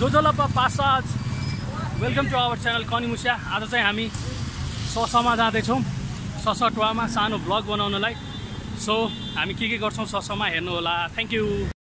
जोजोलप्पा पासाज welcome to our channel कनिमुसिया। आज चाहिँ हामी ससमा जाँदैछौँ, ससटुवामा सानो भ्लग बनाउनलाई। सो हामी के गर्छौँ ससमा हेर्नु होला। Thank you.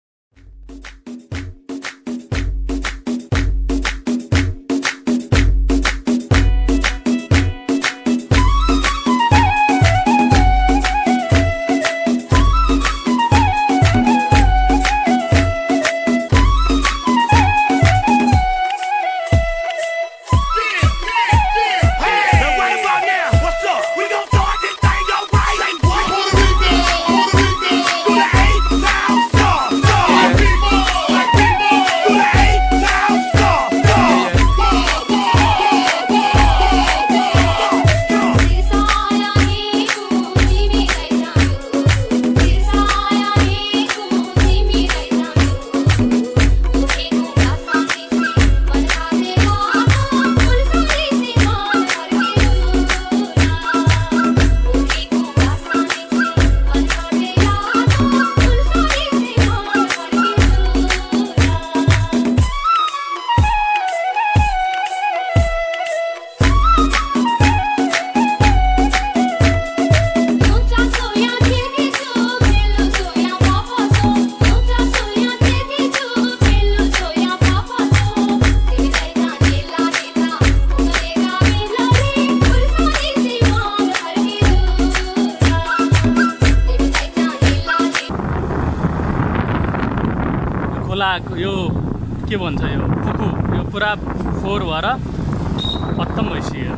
यो के भन्छ यो पुखु यो पुरा फोहोर भएर खत्तम भइसक्यो।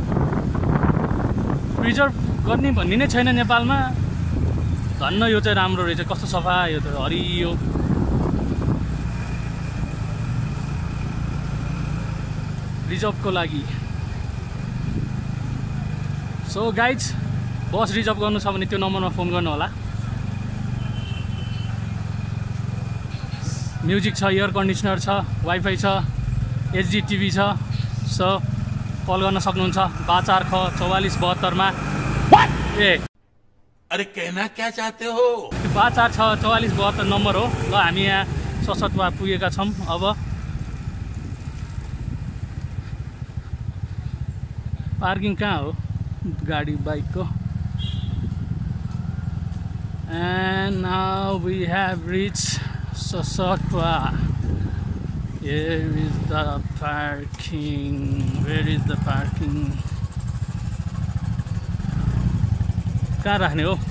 प्रिजर्भ गर्ने भन्ने नै छैन नेपालमा। धन्न यो चाहिँ राम्रो रहेछ, कस्तो सफा यो त हरियो। रिजर्भको लागि सो गाइज बस रिजर्भ गर्नु छ भने त्यो नम्बरमा फोन गर्नु होला। म्युजिक छ, एयर कन्डिसनर छ, वाइफाई छ, एचडी टिभी छ। सो कल गर्न सक्नुहुन्छ 546 मा। अरे कहना क्या चाहते हो? 546 नम्बर हो। ल हामी यहाँ ससटुवा पुगेका छौँ। अब पार्किङ कहाँ हो गाडी बाइकको? And now we have reach Sasatwa. Here is the parking. Where is the parking? कहाँ राख्ने हो?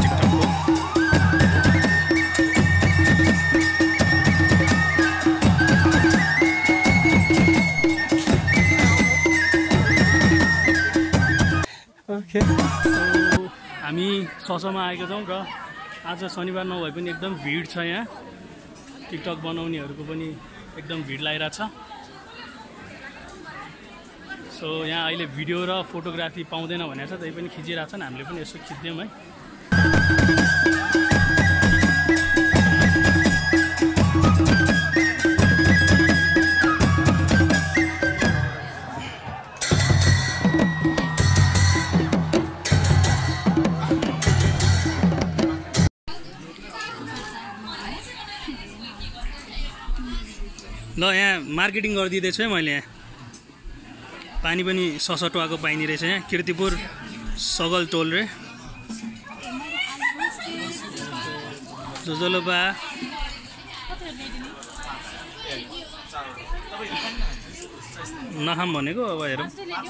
टिकटकको। हामी ससोमा आएको छौँ र आज शनिबार नभए पनि एकदम भिड छ यहाँ। टिकटक बनाउनेहरूको पनि एकदम भिड लागिरहेछ। सो यहाँ अहिले भिडियो र फोटोग्राफी पाउँदैन भनेको छ, त्यही पनि खिचिरहेछन्। हामीले पनि यसो खिच्दियौँ है। ल यहाँ मार्केटिङ गरिदिँदैछु है मैले। यहाँ पानी पनि ससटुवाको पाइने रहेछ। यहाँ किर्तिपुर सगल टोल रे जोजोलोबा नखाम भनेको। अब हेरौँ।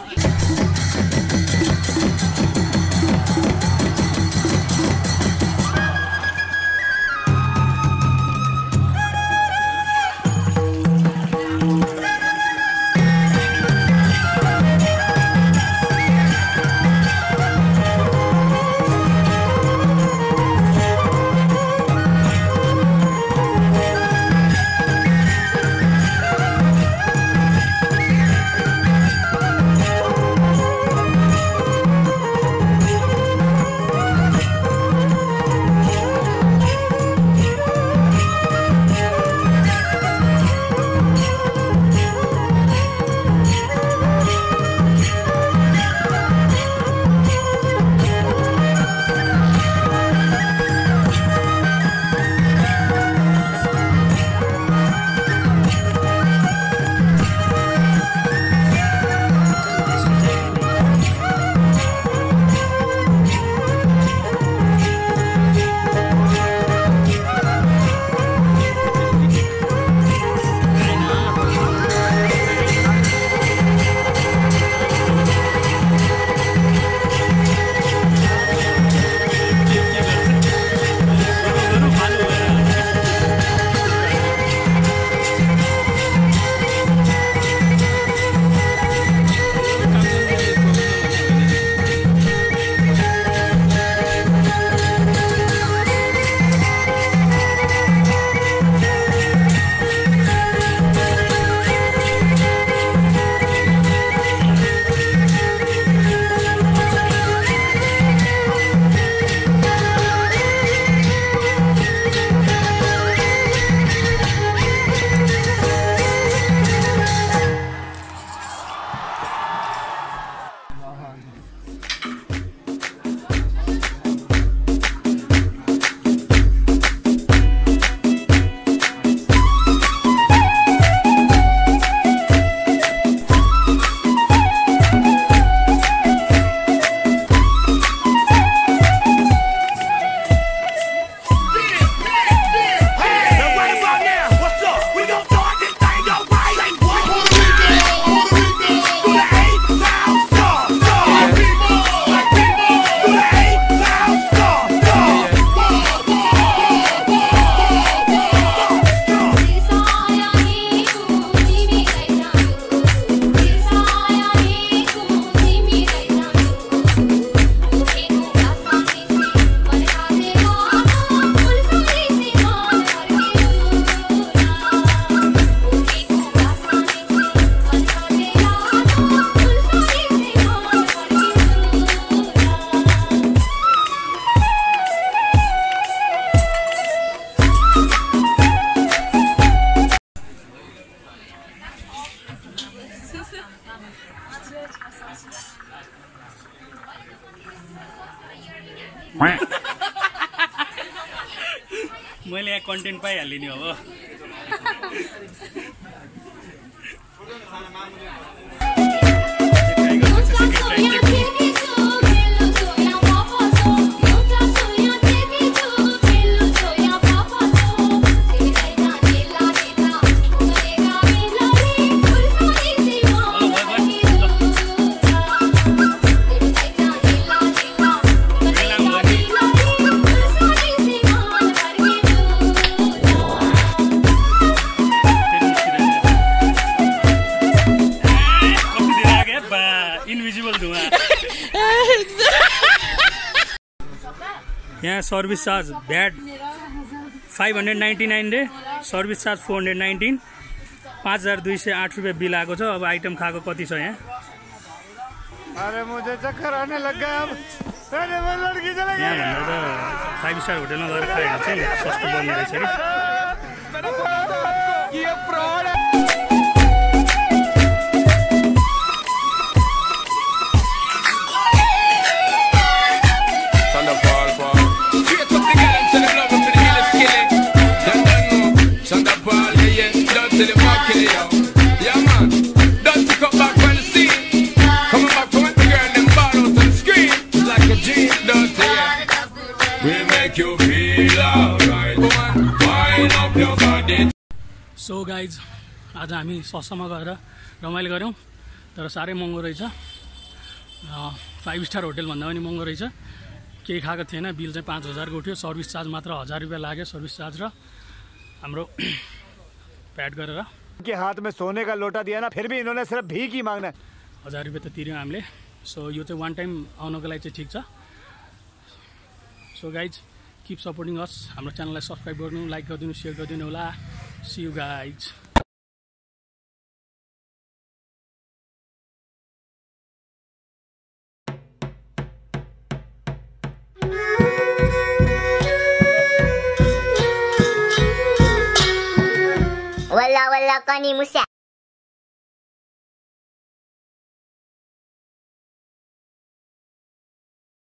मैले यहाँ कन्टेन्ट पाइहालेँ नि अब। सर्भिस चार्ज भ्याट 599 रे, सर्भिस चार्ज 419, 5208 रुपियाँ बिल आएको छ। अब आइटम खाएको कति छ यहाँ? अरे मुझे चक्कर आने लग गया अब। अरे वो लड़की चले गई। यहाँ भन्दा त 5 स्टार होटलमा गएर खायो भने चाहिँ सस्तो बन्ने रहेछ अरे। ये फ्रॉड है। सो गाइज आज हामी ससामा गएर रमाइलो गऱ्यौँ, तर साह्रै महँगो रहेछ। 5 स्टार होटल भन्दा पनि महँगो रहेछ। केही खाएको थिएन, बिल चाहिँ 5000 को उठ्यो। सर्भिस चार्ज मात्र 1000 रुपियाँ लाग्यो, सर्भिस चार्ज र हाम्रो प्याड गरेर। के हाथ में सोने का लोटा दिया ना, फिर भी इन्होंने सिर्फ भीख ही मांगना है। 1000 रुपियाँ त तिर्यौँ हामीले। सो यो चाहिँ वान टाइम आउनको लागि चाहिँ ठिक छ। So guys keep supporting us. हाम्रो च्यानललाई सब्सक्राइब गर्नु, लाइक गरिदिनु, सेयर गरिदिनु होला। See you guys. Wala, wala ka ni Musa.